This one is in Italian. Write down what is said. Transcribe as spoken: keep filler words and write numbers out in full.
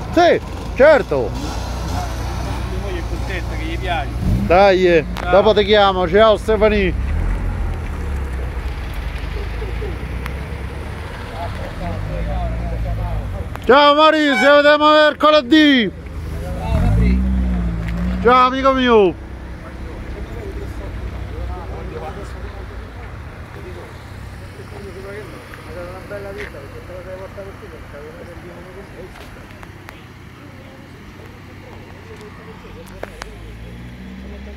Sì, certo. Poi è contento che gli piace. Dai, ciao. Dopo ti chiamo, ciao Stefani. Ciao Maurizio, ci vediamo mercoledì. Ciao amico mio. Una bella vita perché te la devi portare qui perché avevo un